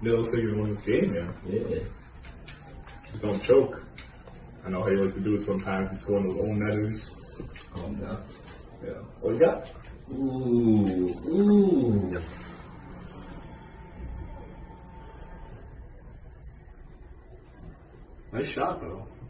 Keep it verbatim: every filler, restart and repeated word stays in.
Neil looks like you won this game, man. Yeah. Just don't choke. I know how you like to do it sometimes. You score those own netters. Calm down. Yeah. What you got? Ooh, ooh. Nice shot, though.